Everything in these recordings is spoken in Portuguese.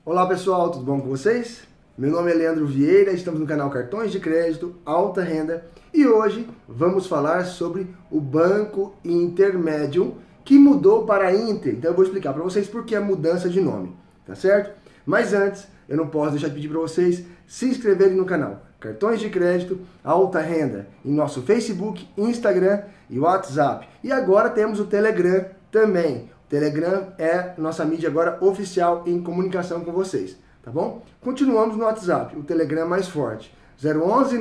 Olá pessoal, tudo bom com vocês? Meu nome é Leandro Vieira, estamos no canal Cartões de Crédito Alta Renda e hoje vamos falar sobre o Banco Intermédio que mudou para Inter. Então eu vou explicar para vocês por que a mudança de nome, tá certo? Mas antes, eu não posso deixar de pedir para vocês se inscreverem no canal Cartões de Crédito Alta Renda em nosso Facebook, Instagram e WhatsApp. E agora temos o Telegram também. O Telegram é nossa mídia agora oficial em comunicação com vocês, tá bom? Continuamos no WhatsApp, o Telegram é mais forte, 011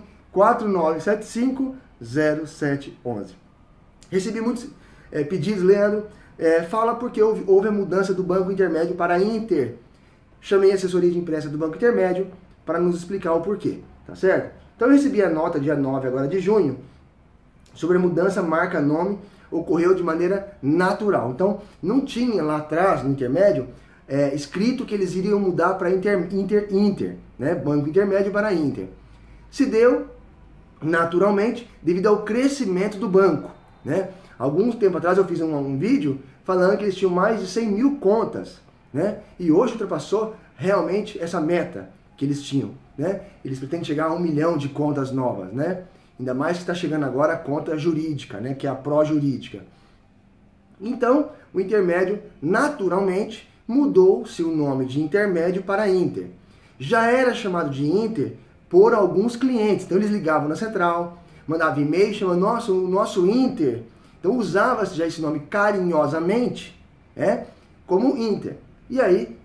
94975 0711. Recebi muitos pedidos, Leandro, fala porque houve a mudança do Banco Intermédio para Inter. Chamei a assessoria de imprensa do Banco Intermédio para nos explicar o porquê, tá certo? Então eu recebi a nota dia 9 agora de junho sobre a mudança marca-nome, ocorreu de maneira natural. Então, não tinha lá atrás, no intermédio, escrito que eles iriam mudar para Inter, né? Banco Intermédio para Inter. Se deu naturalmente devido ao crescimento do banco, né? Alguns tempo atrás eu fiz um vídeo falando que eles tinham mais de 100 mil contas, né? E hoje ultrapassou realmente essa meta que eles tinham, né? Eles pretendem chegar a 1 milhão de contas novas, né? Ainda mais que está chegando agora a conta jurídica, né, que é a pró-jurídica. Então, o intermédio, naturalmente, mudou-se o nome de intermédio para Inter. Já era chamado de Inter por alguns clientes. Então, eles ligavam na central, mandavam e-mail, chamando nosso Inter. Então, usava-se já esse nome carinhosamente, como Inter. E aí,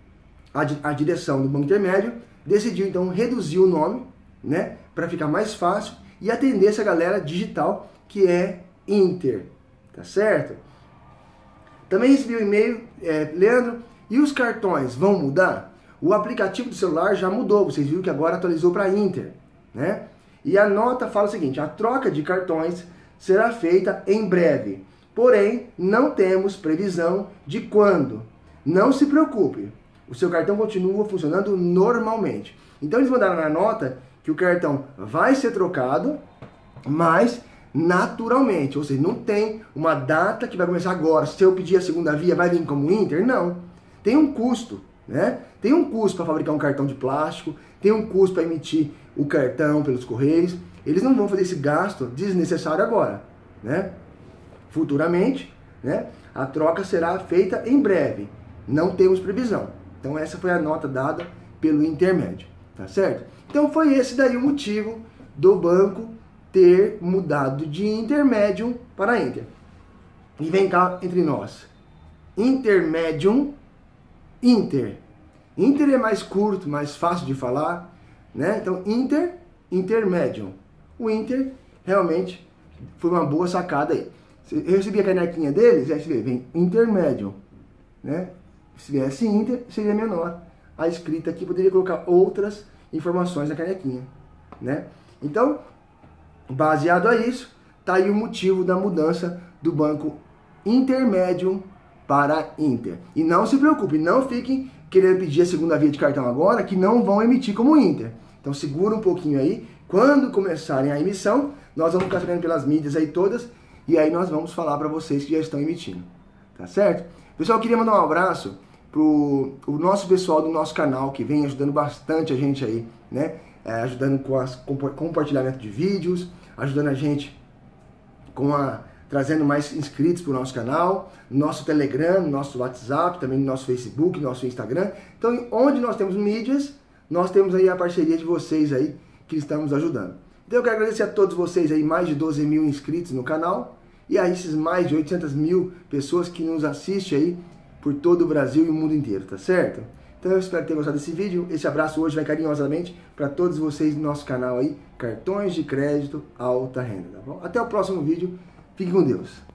a direção do Banco Intermédio decidiu, então, reduzir o nome, né, para ficar mais fácil e atender essa galera digital que é Inter, tá certo? Também recebi um e-mail, Leandro, e os cartões vão mudar? O aplicativo do celular já mudou, vocês viram que agora atualizou para Inter, né? E a nota fala o seguinte, a troca de cartões será feita em breve, porém não temos previsão de quando. Não se preocupe, o seu cartão continua funcionando normalmente. Então eles mandaram na nota que o cartão vai ser trocado, mas naturalmente, ou seja, não tem uma data que vai começar agora. Se eu pedir a segunda via, vai vir como Inter? Não. Tem um custo, né? Tem um custo para fabricar um cartão de plástico, tem um custo para emitir o cartão pelos correios. Eles não vão fazer esse gasto desnecessário agora, né? Futuramente, né? A troca será feita em breve. Não temos previsão. Então essa foi a nota dada pelo intermédio, tá certo? Então foi esse daí o motivo do banco ter mudado de intermédio para Inter. E vem cá entre nós. Intermédium, Inter. Inter é mais curto, mais fácil de falar, né? Então intermédium. O Inter realmente foi uma boa sacada aí. Eu recebi a canequinha deles, aí você vê, vem intermédium, né? Se viesse Inter, seria menor. A escrita aqui poderia colocar outras informações na canequinha, né? Então, baseado a isso, tá aí o motivo da mudança do Banco Intermédio para Inter. E não se preocupe, não fiquem querendo pedir a segunda via de cartão agora, que não vão emitir como Inter. Então segura um pouquinho aí, quando começarem a emissão, nós vamos ficar sabendo pelas mídias aí todas, e aí nós vamos falar para vocês que já estão emitindo, tá certo? Pessoal, eu queria mandar um abraço pro nosso pessoal do nosso canal, que vem ajudando bastante a gente aí, né? Ajudando com compartilhamento de vídeos, ajudando a gente trazendo mais inscritos para o nosso canal, no nosso Telegram, no nosso WhatsApp, também no nosso Facebook, no nosso Instagram. Então, onde nós temos mídias, nós temos aí a parceria de vocês aí, que estamos ajudando. Então, eu quero agradecer a todos vocês aí, mais de 12 mil inscritos no canal, e aí esses mais de 800 mil pessoas que nos assistem aí, por todo o Brasil e o mundo inteiro, tá certo? Então eu espero ter gostado desse vídeo. Esse abraço hoje vai carinhosamente para todos vocês do nosso canal aí, Cartões de Crédito Alta Renda, tá bom? Até o próximo vídeo. Fique com Deus.